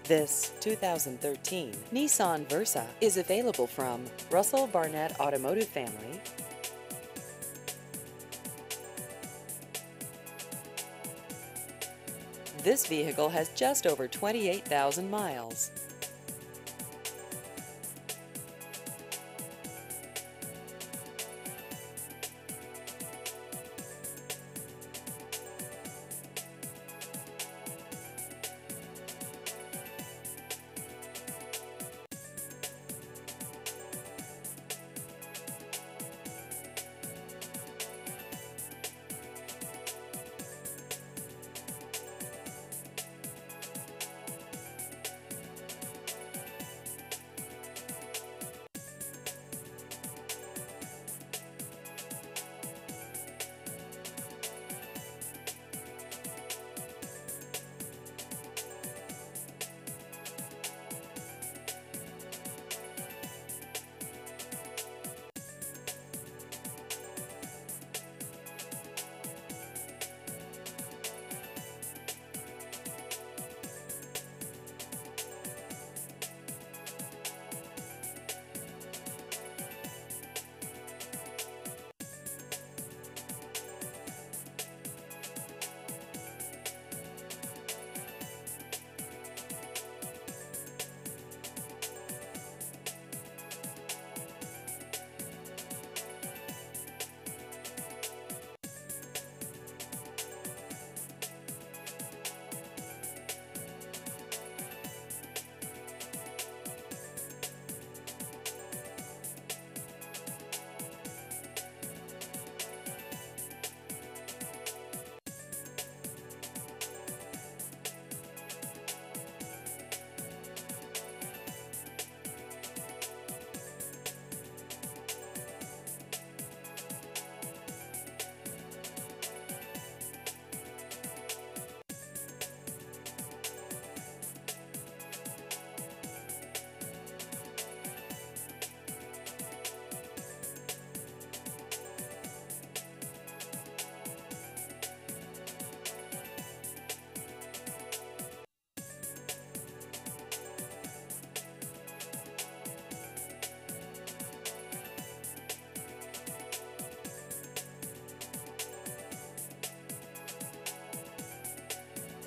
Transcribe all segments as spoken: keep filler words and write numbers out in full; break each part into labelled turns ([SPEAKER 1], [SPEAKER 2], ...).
[SPEAKER 1] This two thousand thirteen Nissan Versa is available from Russell Barnett Automotive Family. This vehicle has just over twenty-eight thousand miles.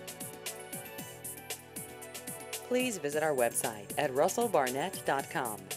[SPEAKER 1] Please visit our website at russell barnett dot com.